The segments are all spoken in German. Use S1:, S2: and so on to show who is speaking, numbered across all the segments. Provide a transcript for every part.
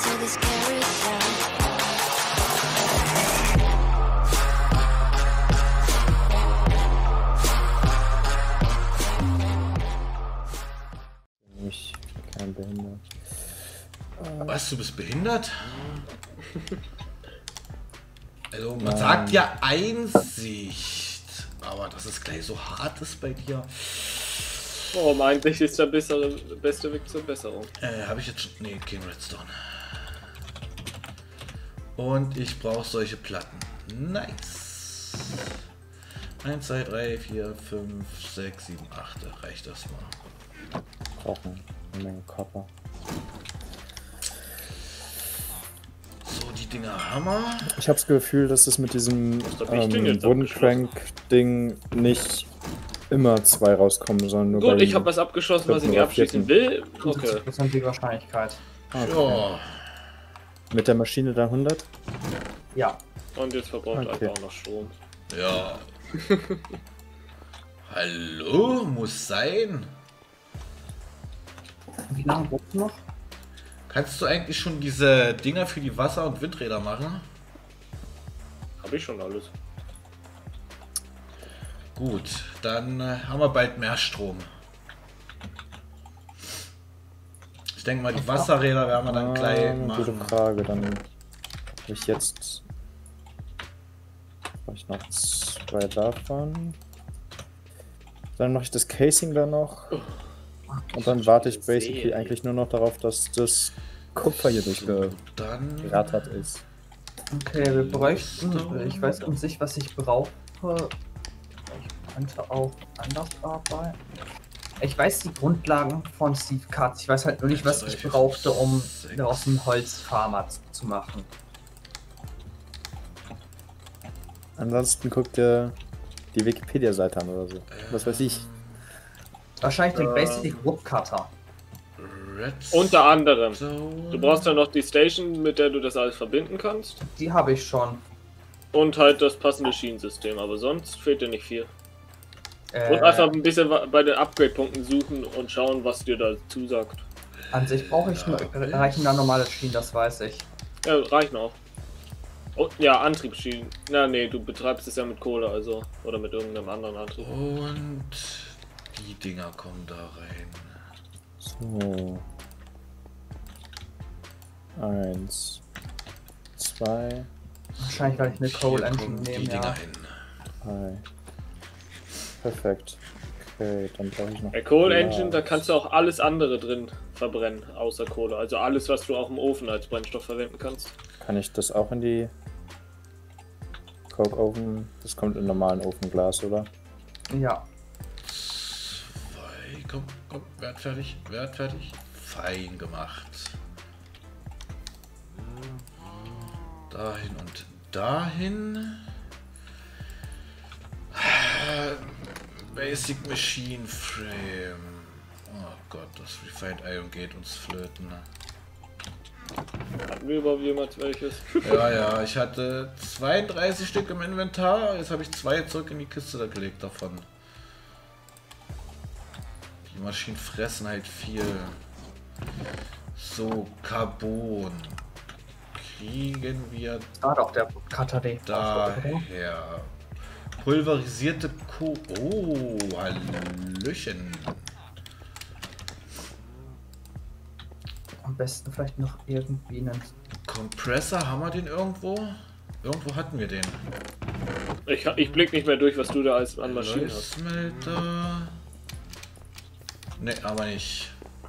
S1: Ich bin kein Behindert.
S2: Was, du bist behindert? Also man sagt ja Einsicht, aber dass es gleich so hart ist bei dir.
S3: Warum eigentlich ist der beste Weg zur Besserung?
S2: Habe ich jetzt schon... Nee, kein Redstone. Und ich brauche solche Platten. Nice. 1, 2, 3, 4, 5, 6, 7, 8. Da reicht das mal.
S1: Brauchen eine Menge Copper.
S2: So, die Dinger haben wir.
S1: Ich habe das Gefühl, dass es mit diesem Wooden Crank-Ding nicht immer 2 rauskommen, sondern nur
S3: Gut, ich habe was abgeschossen, was ich nicht abschließen will. Okay.
S4: 50% die Wahrscheinlichkeit.
S1: Okay.
S2: Ja.
S1: Mit der Maschine dann 100?
S4: Ja.
S3: Und jetzt verbraucht einfach auch noch Strom.
S2: Ja. Hallo, muss sein.
S4: Wie lange brauchst du noch?
S2: Kannst du eigentlich schon diese Dinger für die Wasser- und Windräder machen?
S3: Habe ich schon alles.
S2: Gut, dann haben wir bald mehr Strom. Ich denke mal, die Wasserräder werden wir dann gleich machen.
S1: Gute Frage, dann habe ich jetzt noch 2 davon. Dann mache ich das Casing da noch. Und dann warte ich basically eigentlich nur noch darauf, dass das Kupfer hier durchgerattert ist.
S4: Okay, wir bräuchten, ich weiß um sich, was ich brauche. Ich könnte auch anders arbeiten. Ich weiß die Grundlagen von Steve Katz. Ich weiß halt nur nicht, was ich brauchte, um daraus einen Holzfarmer zu machen.
S1: Ansonsten guckt ihr die Wikipedia-Seite an oder so. Was weiß ich.
S4: Wahrscheinlich den Basic Woodcutter.
S3: Unter anderem. Du brauchst dann noch die Station, mit der du das alles verbinden kannst.
S4: Die habe ich schon.
S3: Und halt das passende Schienensystem, aber sonst fehlt dir nicht viel. Und einfach ein bisschen bei den Upgrade-Punkten suchen und schauen, was dir da zusagt.
S4: An sich brauche ich nur, reichen da normale Schienen, das weiß ich.
S3: Ja, reichen auch. Und ja, Antriebsschienen. Na nee, du betreibst es ja mit Kohle, also. Oder mit irgendeinem anderen Antrieb.
S2: Und die Dinger kommen da rein.
S1: So. 1, 2.
S4: Wahrscheinlich, weil ich eine Coal Engine
S2: Die
S4: nehme,
S2: Dinger
S4: ja.
S2: hin.
S1: 3. Perfekt. Okay, dann brauche ich noch.
S3: Bei Coal Engine, da kannst du auch alles andere drin verbrennen, außer Kohle. Also alles, was du auch im Ofen als Brennstoff verwenden kannst.
S1: Kann ich das auch in die Coke Oven? Das kommt in normalen Ofenglas, oder?
S4: Ja.
S2: 2, komm, werd fertig. Fein gemacht. Dahin und dahin. Basic Machine Frame. Oh Gott, das Refined Iron geht uns flöten.
S3: Hatten wir überhaupt jemals welches?
S2: Ja, ich hatte 32 Stück im Inventar, jetzt habe ich 2 zurück in die Kiste da gelegt davon. Die Maschinen fressen halt viel. So, Carbon. Kriegen wir
S4: War doch der Cutter, den
S2: daher. Pulverisierte Oh, Hallöchen.
S4: Am besten vielleicht noch irgendwie einen.
S2: Kompressor, haben wir den irgendwo? Irgendwo hatten wir den.
S3: Ich blick nicht mehr durch, was du da als an Maschinen hast.
S2: Smelter. Ne, aber nicht.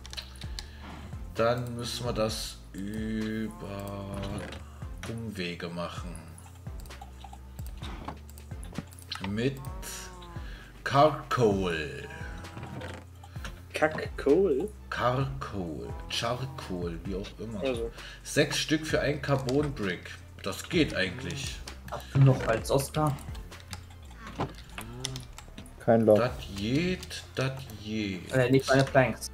S2: Dann müssen wir das über Umwege machen. Mit Charcoal.
S3: Kackkohl?
S2: Charcoal, wie auch immer.
S3: Also.
S2: 6 Stück für ein Carbon Brick. Das geht eigentlich.
S4: Hast du noch als Oscar?
S1: Kein Loch.
S2: Das geht.
S4: Nicht meine Planks.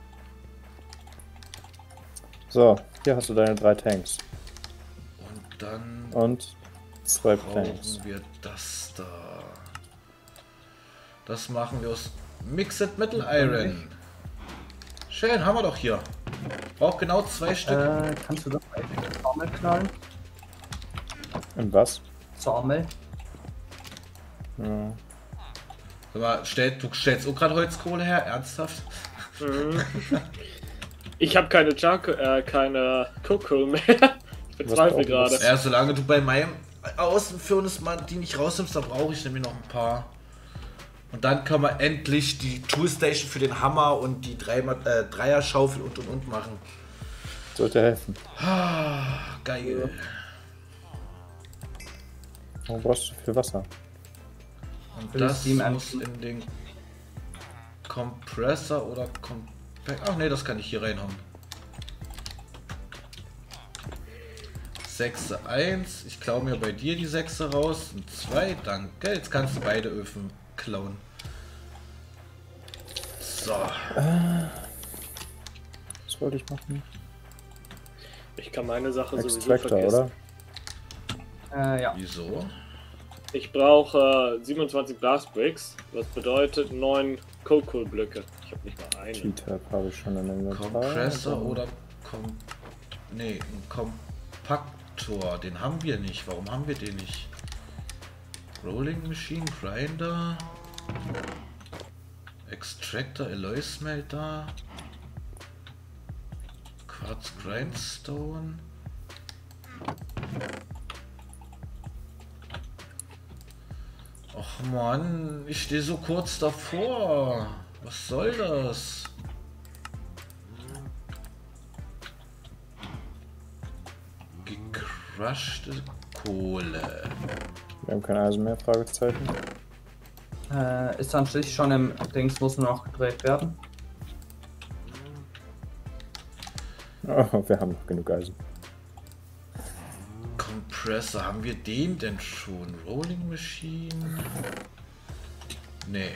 S1: So, hier hast du deine 3 Tanks.
S2: Und dann
S1: Und 2 Planks.
S2: brauchen wir das da. Das machen wir aus Mixed Metal Iron. Schön, haben wir doch hier. Brauch genau 2 Stück.
S4: Kannst du das bei der Formel knallen?
S1: Und was?
S4: Zommel.
S1: Ja.
S2: Sag mal, du stellst auch gerade Holzkohle her? Ernsthaft?
S3: Mhm. Ich habe keine keine Cocoa mehr. Ich bezweifle gerade.
S2: Ja, solange du bei meinem Außenfirnis die nicht rausnimmst, da brauche ich nämlich noch ein paar. Und dann können wir endlich die Toolstation für den Hammer und die Dreierschaufel und machen.
S1: Sollte helfen.
S2: Ah, geil.
S1: Warum brauchst du viel Wasser?
S2: Und das muss in den Kompressor oder Ach ne, das kann ich hier reinhauen. 6 1. Ich klaue mir bei dir die 6 raus. Und 2, danke. Jetzt kannst du beide Öfen klauen. So.
S1: Was wollte ich machen?
S3: Ich kann meine Sache sowieso
S1: Extractor,
S3: vergessen.
S4: Oder? Ja.
S2: Wieso?
S3: Ich brauche 27 Blastbricks, was bedeutet 9 Cocoa-Blöcke. Ich habe nicht mal einen.
S1: T-Tab habe ich schon in den
S2: Kompressor oder ein Kompaktor. Den haben wir nicht. Warum haben wir den nicht? Rolling Machine, Grinder, Extractor, Alloy Smelter, Quartz Grindstone. Och Mann, ich stehe so kurz davor. Was soll das? Gecrushte Kohle.
S1: Wir haben kein Eisen mehr, Fragezeichen.
S4: Ist dann schließlich schon im Dings, muss nur noch gedreht werden.
S1: Oh, wir haben noch genug Eisen.
S2: Kompressor, haben wir den denn schon? Rolling Machine? Nee.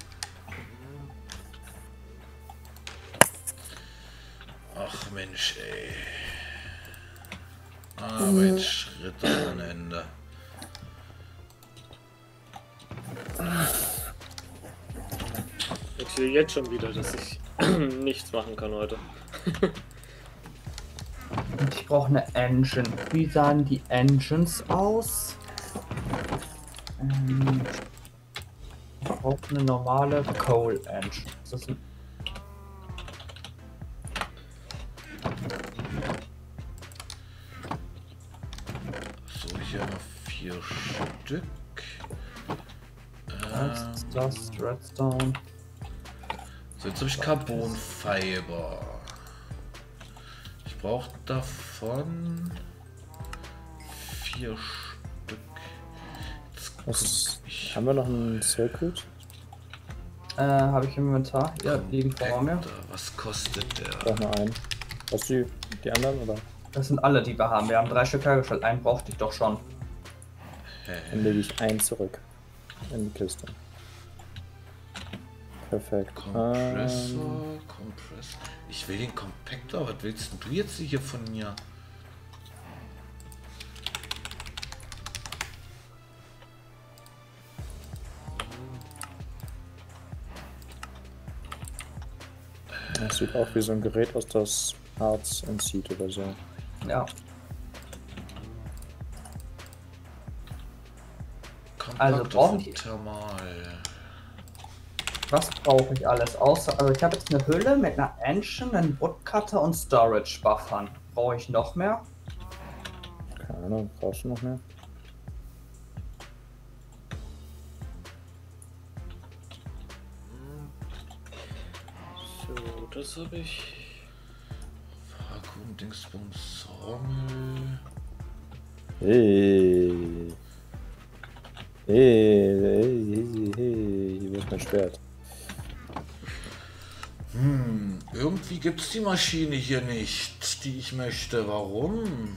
S2: Ach Mensch, ey. Arbeitsschritte ohne Ende.
S3: Ich sehe jetzt schon wieder, dass ich nichts machen kann heute.
S4: Und ich brauche eine Engine. Wie sahen die Engines aus? Ich brauche eine normale Coal Engine. Ist das ein
S2: So, hier haben wir 4 Stück.
S4: das Redstone?
S2: So, jetzt habe ich Carbon Fiber. Ich brauche davon 4 Stück.
S1: Was, haben wir noch einen Circuit?
S4: Habe ich im Inventar. Ja, liegen vor mir.
S2: Was kostet der?
S1: Ich brauche nur einen. Hast du die anderen oder?
S4: Das sind alle, die wir haben. Wir haben 3 Stück hergestellt. Einen brauchte ich doch schon.
S1: Dann lege ich einen zurück in die Kiste. Perfekt.
S2: Kompressor. Ich will den Kompaktor. Was willst du jetzt hier von mir?
S1: Das sieht auch wie so ein Gerät aus, das Harz entzieht oder so.
S4: Ja. Also brauchen die...
S2: Thermal.
S4: Was brauche ich alles? Außer, also ich habe jetzt eine Hülle mit einer Engine, einem Woodcutter und Storage Buffern. Brauche ich noch mehr?
S1: Keine Ahnung, brauchst du noch mehr?
S3: So, das habe ich.
S2: Vakuum, Dingsbums, Rommel.
S1: Hey. Hey, hier ist mein Schwert.
S2: Irgendwie gibt es die Maschine hier nicht, die ich möchte. Warum?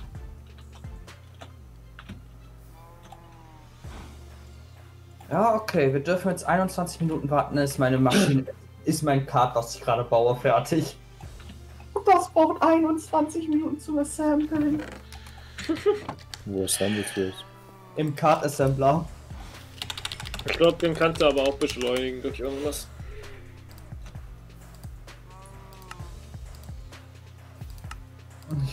S4: Ja, okay, wir dürfen jetzt 21 Minuten warten, dann ist meine Maschine, ist mein Kart, was ich gerade baue, fertig. Und das braucht 21 Minuten zu assemblen.
S1: Wo assemblest du es?
S4: Im Kart Assembler.
S3: Ich glaube, den kannst du aber auch beschleunigen durch irgendwas.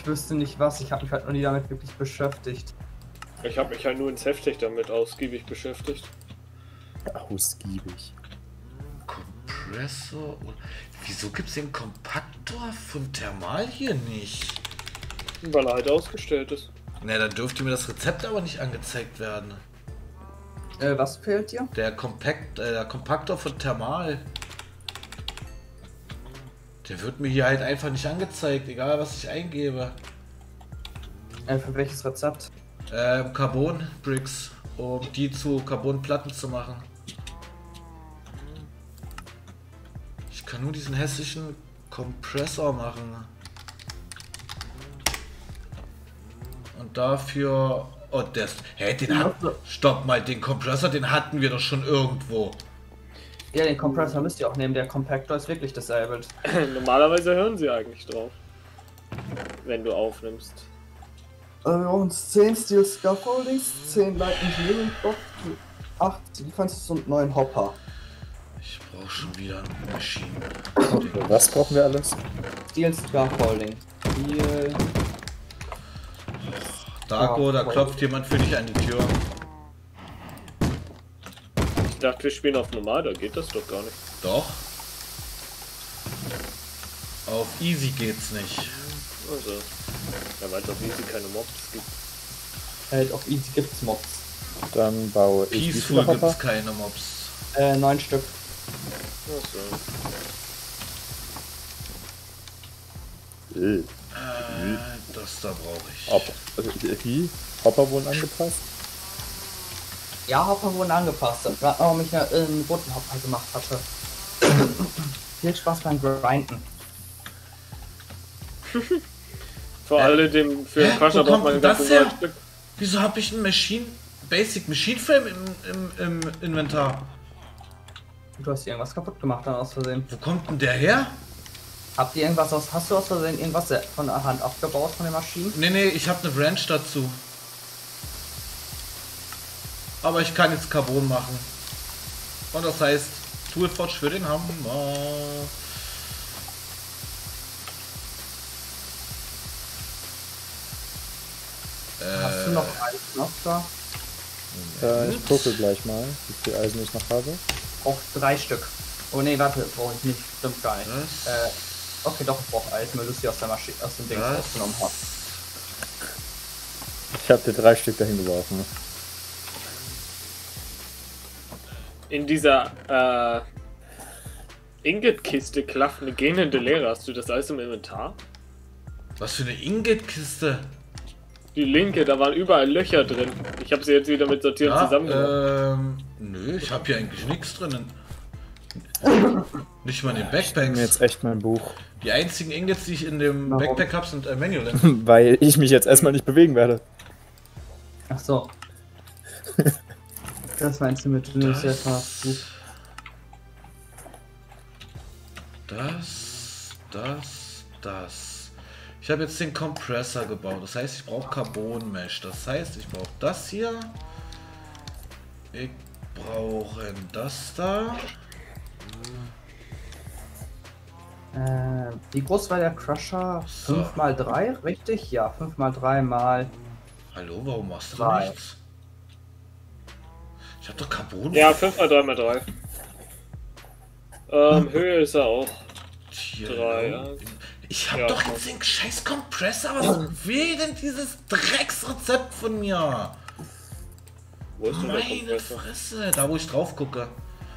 S4: ich wüsste nicht was. Ich habe mich halt noch nie damit wirklich beschäftigt.
S3: Ich habe mich halt nur ins Heftig damit ausgiebig beschäftigt.
S1: Ausgiebig.
S2: Kompressor. Wieso gibt es den Kompaktor von Thermal hier nicht?
S3: Weil er halt ausgestellt ist.
S2: Ne, dann dürfte mir das Rezept aber nicht angezeigt werden.
S4: Was fehlt dir?
S2: Der Kompaktor von Thermal. Der wird mir hier halt einfach nicht angezeigt, egal was ich eingebe.
S4: Für welches Rezept?
S2: Carbon Bricks, um die zu Carbonplatten zu machen. Ich kann nur diesen hässlichen Kompressor machen. Und dafür... Oh, Stopp mal, den Kompressor, den hatten wir doch schon irgendwo.
S4: Ja, den Kompressor müsst ihr auch nehmen. Der Kompaktor ist wirklich disabled.
S3: Normalerweise hören sie eigentlich drauf. Wenn du aufnimmst.
S4: Wir brauchen 10 Steel Scaffoldings, 10 Light Engineering Box, 8 Defenses und 9 Hopper.
S2: Ich brauche schon wieder eine Maschine.
S1: Was brauchen wir alles?
S4: Steel Scaffolding. Steel...
S2: Darko, da klopft jemand für dich an die Tür.
S3: Ich dachte, wir spielen auf normal, da geht das doch gar nicht.
S2: Doch. Auf easy geht's nicht.
S3: Also, ja, weil es auf easy keine Mobs gibt.
S4: Halt, auf easy gibt's Mobs.
S1: Dann baue ich
S2: Peaceful gibt's keine Mobs.
S4: 9 Stück.
S3: Achso.
S2: Das da brauche ich.
S1: Hopper wurden angepasst?
S4: Ja, Hopper wurden angepasst. Gerade noch, warum ich einen roten Hopper gemacht hatte. Viel Spaß beim Grinden.
S3: Vor allem für den Crusher braucht man den ganzen
S2: her?
S3: Stück.
S2: Wieso habe ich einen Basic Machine Frame im Inventar?
S4: Du hast irgendwas kaputt gemacht dann aus Versehen.
S2: Wo kommt denn der her?
S4: Hast du aus Versehen irgendwas von der Hand abgebaut von den Maschinen?
S2: Nee, ich habe eine Branch dazu. Aber ich kann jetzt Carbon machen. Und das heißt, Toolforge für den Hammer.
S4: Hast du noch Eisen da?
S1: Ich gucke gleich mal, wie viel Eisen ich noch habe.
S4: Auch 3 Stück. Oh ne, warte, brauche ich nicht. Stimmt gar nicht. Okay, doch, ich brauche Eisen, weil du sie aus der Maschine, aus dem Ding rausgenommen hast.
S1: Ich habe dir 3 Stück dahin geworfen.
S3: In dieser Ingot-Kiste klafft eine gähnende Leere. Hast du das alles im Inventar?
S2: Was für eine Ingot-Kiste?
S3: Die linke, da waren überall Löcher drin. Ich habe sie jetzt wieder mit Sortieren zusammengenommen.
S2: Nö, ich habe hier eigentlich nichts drinnen. Nicht mal in den Backpacks.
S1: Ich nehme jetzt echt mein Buch.
S2: Die einzigen Ingots, die ich in dem Backpack habe, sind Manual.
S1: Weil ich mich jetzt erstmal nicht bewegen werde.
S4: Ach so. Das meinst du mit
S2: Das. Ich habe jetzt den Kompressor gebaut. Das heißt, ich brauche Carbon Mesh. Das heißt, ich brauche das hier. Ich brauche das da.
S4: Wie groß war der Crusher?
S2: So.
S4: 5x3, richtig? Ja, 5x3 mal.
S2: Hallo, warum machst du
S4: 3.
S2: nichts? Ich hab doch Carbon.
S3: Ja, 5x3x3. Höhe ist er auch. 3, ja.
S2: Ich hab doch jetzt den scheiß Kompressor. Was will denn dieses Drecksrezept von mir?
S3: Wo ist denn der
S2: Meine
S3: Kompressor?
S2: Fresse, da wo ich drauf gucke.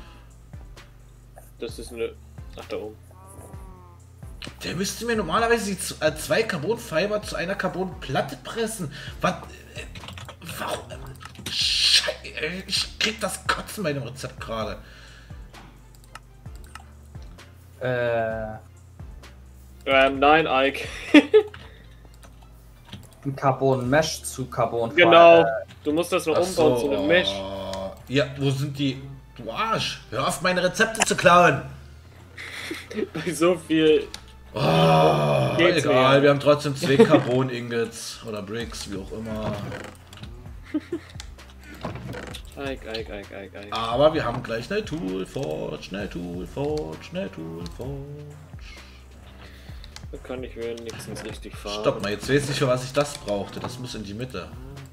S3: Das ist eine... Ach, da oben.
S2: Der müsste mir normalerweise die 2 Carbonfiber zu einer Carbonplatte pressen. Was? Warum? Scheiße, ich krieg das Kotzen bei dem Rezept gerade.
S3: Nein, Ike.
S4: Ein Carbon Mesh zu Carbon.
S3: Genau. Du musst das noch umbauen zu einem Mesh.
S2: Ja, wo sind die? Du Arsch. Hör auf, meine Rezepte zu klauen.
S3: Bei so viel...
S2: Egal, wir haben trotzdem 2 Carbon-Ingots oder Bricks, wie auch immer.
S3: Ike.
S2: Aber wir haben gleich eine Toolforge.
S3: Da kann ich wenigstens richtig fahren.
S2: Stopp mal, jetzt weiß ich, für was ich das brauchte. Das muss in die Mitte.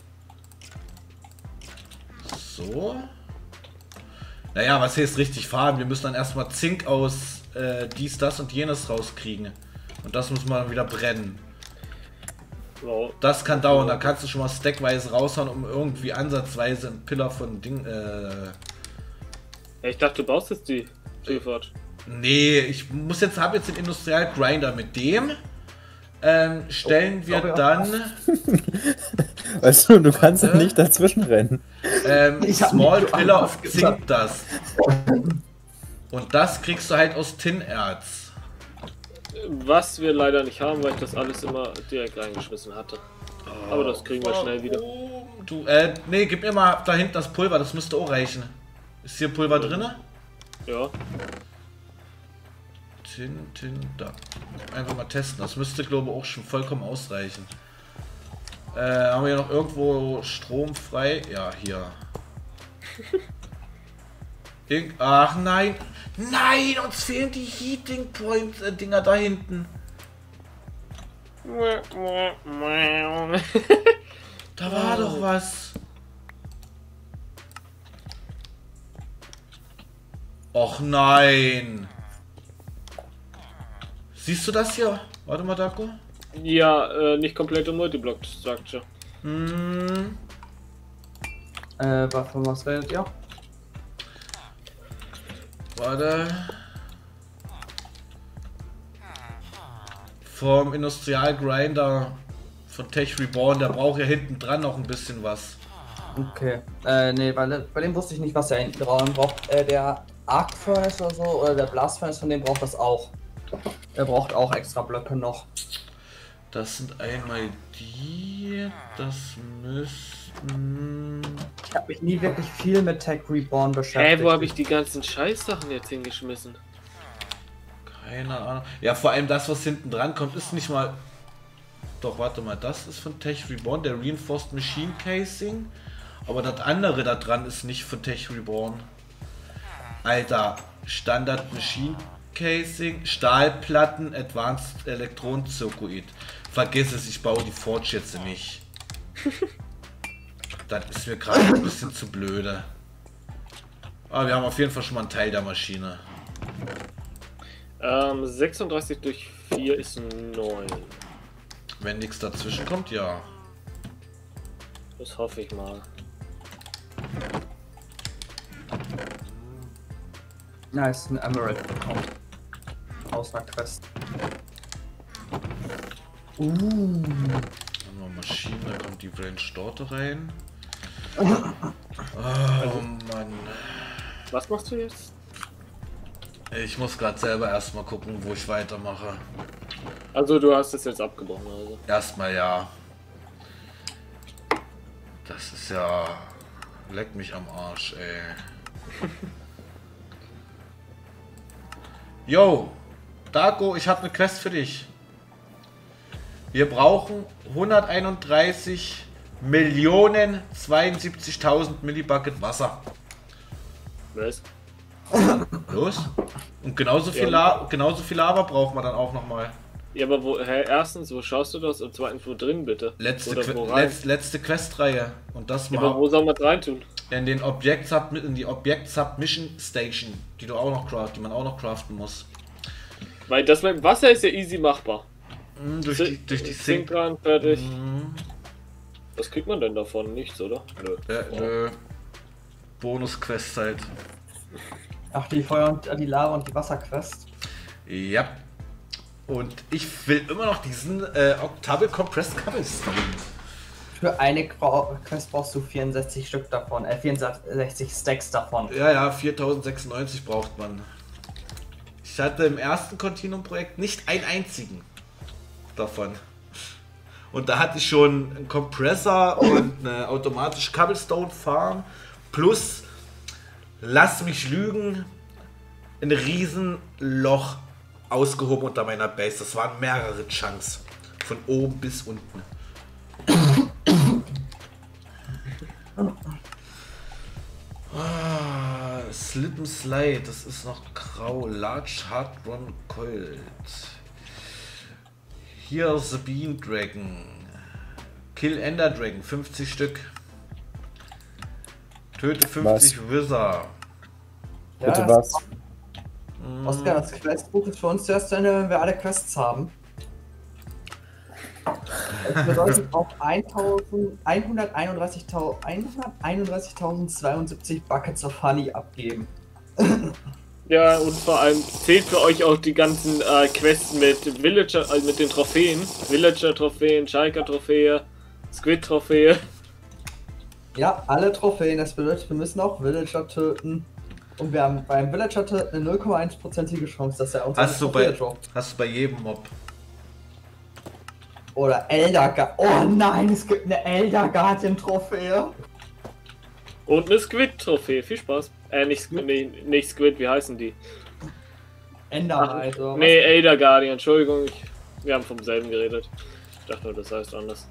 S2: So. Naja, was heißt richtig fahren? Wir müssen dann erstmal Zink aus dies, das und jenes rauskriegen. Und das muss man dann wieder brennen.
S3: Wow.
S2: Das kann dauern, da kannst du schon mal stackweise raushauen, um irgendwie ansatzweise ein Pillar von Ding.
S3: Ja, ich dachte, du baust jetzt die Schifffahrt.
S2: Nee, ich muss jetzt, habe jetzt den Industrial Grinder. Mit dem stellen wir dann.
S1: Weißt du kannst ja nicht dazwischen rennen.
S2: Small Pillar of Zink das. Und das kriegst du halt aus Tinnerz.
S3: Was wir leider nicht haben, weil ich das alles immer direkt reingeschmissen hatte. Aber das kriegen wir schnell wieder.
S2: Du, nee, gib mir mal da hinten das Pulver, das müsste auch reichen. Ist hier Pulver drin?
S3: Ja.
S2: Da. Einfach mal testen, das müsste, glaube ich, auch schon vollkommen ausreichen. Haben wir hier noch irgendwo Strom frei? Ja, hier. Ach nein! Nein, uns fehlen die Heating Point Dinger da hinten. Da war doch was. Och nein. Siehst du das hier? Warte mal, Dako.
S3: Ja, nicht komplette Multiblock Structure.
S4: Von was redet ihr?
S2: Warte. Vom Industrial Grinder von Tech Reborn, der braucht ja hinten dran noch ein bisschen was.
S4: Okay. Nee, bei dem wusste ich nicht, was er hinten dran braucht. Der Arc Furnace oder so, oder der Blast Furnace von dem braucht das auch. Er braucht auch extra Blöcke noch.
S2: Das sind einmal die. Das müssten.
S4: Ich habe mich nie wirklich viel mit Tech Reborn beschäftigt.
S3: Wo habe ich die ganzen Scheißsachen jetzt hingeschmissen?
S2: Keine Ahnung. Ja, vor allem das, was hinten dran kommt, ist nicht mal. Doch, warte mal, das ist von Tech Reborn, der Reinforced Machine Casing. Aber das andere da dran ist nicht von Tech Reborn. Alter, Standard Machine Casing, Stahlplatten, Advanced Elektronenzirkuit. Vergiss es, ich baue die Forge jetzt nicht. Das ist mir gerade ein bisschen zu blöde. Aber wir haben auf jeden Fall schon mal einen Teil der Maschine.
S3: 36 durch 4 ist 9.
S2: Wenn nichts dazwischen kommt, ja.
S3: Das hoffe ich mal.
S4: Nice, ein Emerald bekommen. Aus einer Quest.
S2: Dann noch Maschinen, da kommt die Range dort rein. Oh Mann.
S3: Was machst du jetzt?
S2: Ich muss gerade selber erstmal gucken, wo ich weitermache.
S3: Also du hast es jetzt abgebrochen, also.
S2: Erstmal ja. Das ist ja... Leck mich am Arsch, ey. Yo, Dako, ich habe eine Quest für dich. Wir brauchen 131.072.000 Millibucket Wasser.
S3: Was?
S2: Los? Und genauso viel, genauso viel Lava brauchen wir dann auch nochmal.
S3: Ja, aber wo, erstens, wo schaust du das? Und zweitens, wo drin, bitte?
S2: Letzte Questreihe. Und das
S3: ja,
S2: mal.
S3: aber wo soll man das reintun?
S2: In die Objekt Submission Station, die man auch noch craften muss.
S3: Weil das mit dem Wasser ist ja easy machbar.
S2: Durch die
S3: Sink dran, fertig. Was kriegt man denn davon? Nichts, oder?
S2: Nö. Bonus-Quest halt.
S4: Ach, die Feuer und die Lava und die Wasserquest.
S2: Ja. Und ich will immer noch diesen Octable Compressed Cobblestone.
S4: Für eine Quest brauchst du 64 Stück davon, 64 Stacks davon.
S2: Ja, 4096 braucht man. Ich hatte im ersten Continuum-Projekt nicht einen einzigen davon. Und da hatte ich schon einen Kompressor und eine automatische Cobblestone Farm plus, lass mich lügen, ein Riesenloch ausgehoben unter meiner Base. Das waren mehrere Chunks. Von oben bis unten. Slip and Slide, das ist noch grau. Large Hard Run Coiled. Hier The Beam Dragon. Kill Ender Dragon, 50 Stück. Töte 50 Wither.
S1: Bitte
S4: Ja.
S1: was?
S4: Oskar, das Questbuch ist für uns zuerst zu Ende, wenn wir alle Quests haben. Das bedeutet auf 131.072 Buckets of Honey abgeben.
S3: Ja, und vor allem zählt für euch auch die ganzen Quests mit Villager, also mit den Trophäen. Villager-Trophäen, Schalker-Trophäe, Squid-Trophäe.
S4: Ja, alle Trophäen. Das bedeutet, wir müssen auch Villager töten. Und wir haben beim Villager töten eine 0,1%ige Chance, dass er uns eine Trophäe droppt.
S2: Hast du bei jedem Mob.
S4: Oder Elder Guardian. Oh nein, es gibt eine Elder Guardian Trophäe.
S3: Und eine Squid-Trophäe. Viel Spaß. Nicht Squid, wie heißen die?
S4: Enderheit, oder?
S3: Nee, Elder Guardian, Entschuldigung. Wir haben vom selben geredet. Ich dachte nur, das heißt anders.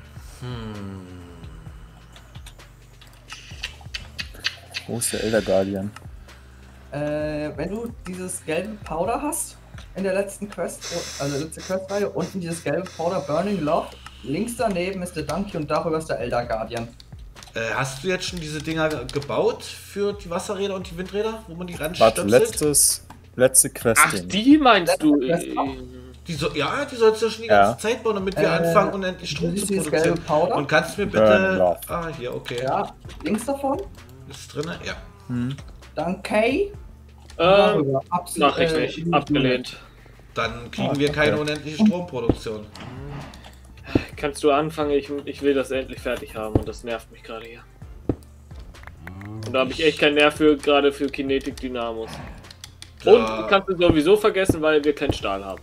S1: Wo ist der Elder Guardian?
S4: Wenn du dieses gelbe Powder hast, in der letzten Quest, also letzte Questreihe, unten dieses gelbe Powder Burning Love, links daneben ist der Donkey und darüber ist der Elder Guardian.
S2: Hast du jetzt schon diese Dinger gebaut für die Wasserräder und die Windräder, wo man die
S1: Warte,
S2: ranstöpselt?
S1: letzte Quest.
S3: Ach, die meinst du?
S2: Die sollst du schon die ganze Zeit bauen, damit wir anfangen, unendlich Strom zu produzieren. Und kannst du mir bitte... hier, okay.
S4: Ja, links davon.
S2: Ist drin, ja.
S4: Dann K.
S3: Mach ich nicht. Abgelehnt.
S2: Dann kriegen wir keine unendliche Stromproduktion.
S3: Kannst du anfangen? Ich will das endlich fertig haben und das nervt mich gerade hier. Und da habe ich echt keinen Nerv für, gerade für Kinetic Dynamos. Und kannst du sowieso vergessen, weil wir keinen Stahl haben.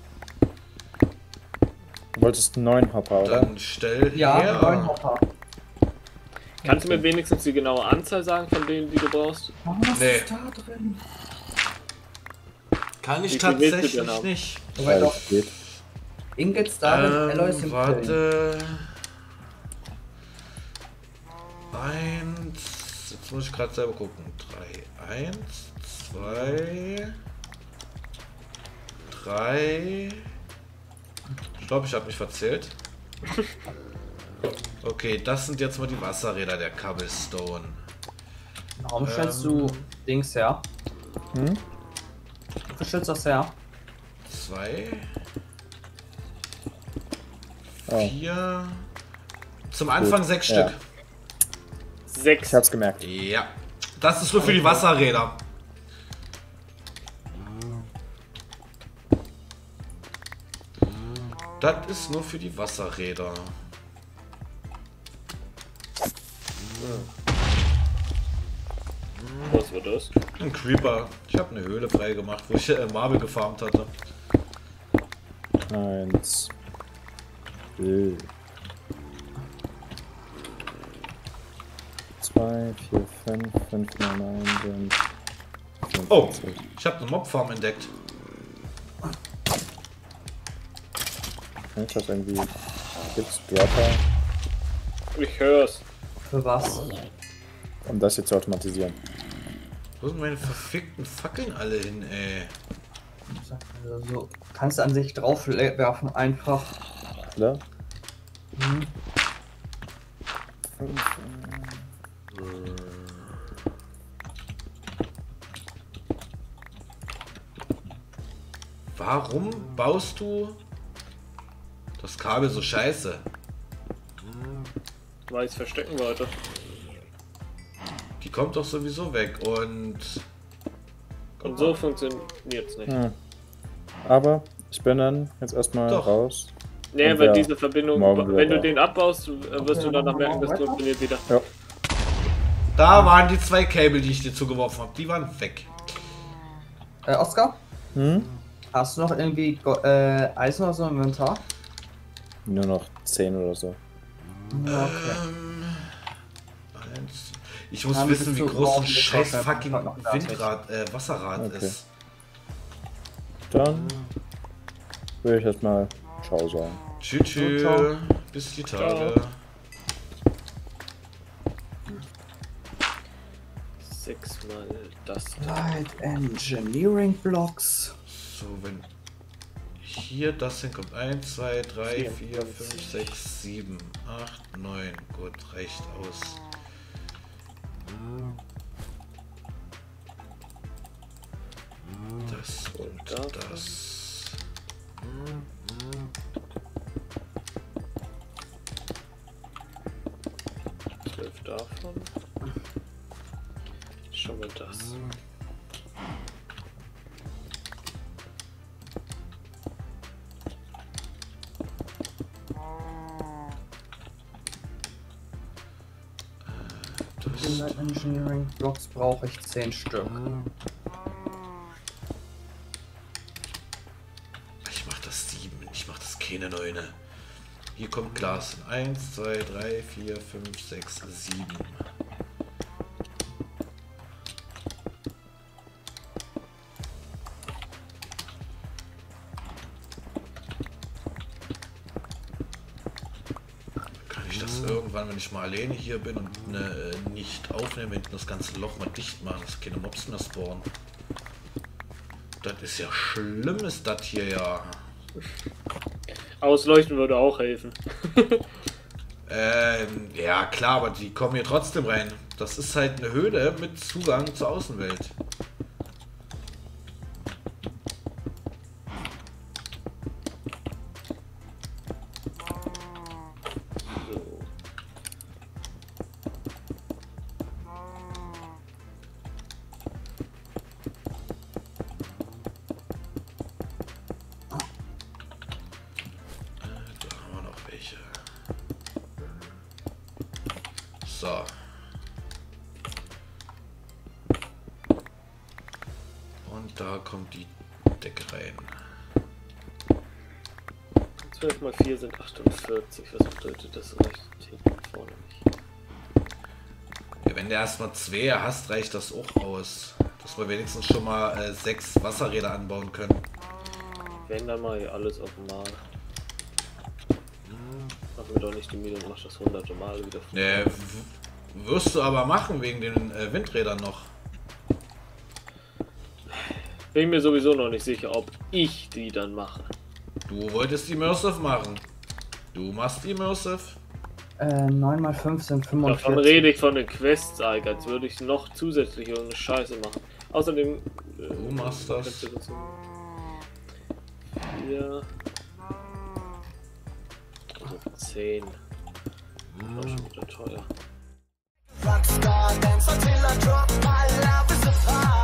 S1: Du wolltest einen neuen Hopper, oder?
S2: Dann stell her.
S4: 9 Hopper.
S3: Kannst du mir wenigstens die genaue Anzahl sagen von denen, die du brauchst?
S4: Was
S2: Nee.
S4: ist da drin?
S2: Kann ich
S3: Wie viel willst du denn
S2: tatsächlich
S3: haben?
S2: nicht.
S4: Wobei doch
S1: Geht.
S4: Ingots darin, Alloys im
S2: Warte. 1. Jetzt muss ich gerade selber gucken. 3. 1, 2, 3. Ich glaube, ich habe mich verzählt. Okay, das sind jetzt mal die Wasserräder der Cobblestone.
S4: Warum stellst du Dings her? Du stellst das her?
S2: 2,
S1: Oh.
S2: 4. Zum Anfang 6
S1: Ja.
S2: Stück.
S3: 6.
S1: Ich hab's gemerkt.
S2: Ja. Das ist nur für die Wasserräder. Das ist nur für die Wasserräder.
S3: Was wird das?
S2: Ein Creeper. Ich habe eine Höhle frei gemacht, wo ich Marble gefarmt hatte.
S1: 1. 2, 4, 5, 5 mal 9 sind.
S2: Oh, ich habe eine Mobfarm entdeckt.
S1: Ich hab irgendwie. Gibt's Dropper,
S3: Ich hör's.
S4: Für was?
S1: um das jetzt zu automatisieren.
S2: Wo sind meine verfickten Fackeln alle hin, ey?
S4: Also, kannst du an sich drauf werfen einfach.
S1: Oder?
S2: Warum baust du das Kabel so scheiße?
S3: Weil ich es verstecken wollte.
S2: Die kommt doch sowieso weg und...
S3: Und so funktioniert es nicht.
S1: Aber ich bin dann jetzt erstmal
S2: Doch.
S1: raus.
S3: Nee,
S1: Und
S3: weil
S1: ja,
S3: diese Verbindung,
S1: morgen
S3: wenn du
S1: wieder.
S3: den abbaust, wirst du danach merken, das funktioniert wieder.
S1: Ja.
S2: Da waren die 2 Kabel, die ich dir zugeworfen habe. Die waren weg.
S4: Oskar? Hast du noch irgendwie Eisen oder so im Inventar?
S1: Nur noch 10 oder so.
S4: Ja, okay.
S2: Ich muss
S4: Dann
S2: wissen,
S4: bist
S2: wie
S4: du
S2: groß ein
S4: morgen
S2: scheiß
S4: Mittwoch
S2: fucking
S4: noch fertig.
S2: Wasserrad
S1: Okay.
S2: ist.
S1: Dann würde ich erstmal Ciao sagen.
S2: Tschüss.
S4: Ciao.
S2: Bis die Tage.
S3: Ciao. 6 mal das.
S4: Light Engineering Blocks.
S2: So, wenn ich hier das hinkommt. 1, 2, 3, 4, 5, 6, 7, 8, 9. Gut, reicht aus. Das und das.
S3: 12 davon. Schon mal das.
S4: Light Engineering Blocks brauche ich 10 Stück.
S2: Ich mach das 7, ich mach das keine 9. Hier kommt Glas. 1, 2, 3, 4, 5, 6, 7. Irgendwann, wenn ich mal alleine hier bin und nicht aufnehme, hinten das ganze Loch mal dicht machen, dass keine Mobs mehr spawnen. Das ist ja schlimm, ist das hier ja.
S3: Ausleuchten würde auch helfen.
S2: Ja klar, aber die kommen hier trotzdem rein. Das ist halt eine Höhle mit Zugang zur Außenwelt. So. Und da kommt die Decke rein.
S3: 12 mal 4 sind 48. Was bedeutet das? Reicht hinten vorne nicht.
S2: Ja, wenn du erstmal 2 hast, reicht das auch aus. Dass wir wenigstens schon mal 6 Wasserräder anbauen können.
S3: Wenn dann mal alles auf einmal. Mach mir doch nicht die Mühe und mach das 100 Mal wieder.
S2: Nee, wirst du aber machen wegen den Windrädern noch.
S3: Bin mir sowieso noch nicht sicher, ob ich die dann mache.
S2: Du wolltest Immersive machen. Du machst Immersive.
S4: 9 mal 5 sind 45.
S3: Davon rede ich von den Quests, Alter, als würde ich noch zusätzlich irgendeine Scheiße machen. Außerdem...
S2: du machst das.
S3: 4... Also 10. Das ist schon wieder teuer. Rockstar, dance until I drop my love is a fire.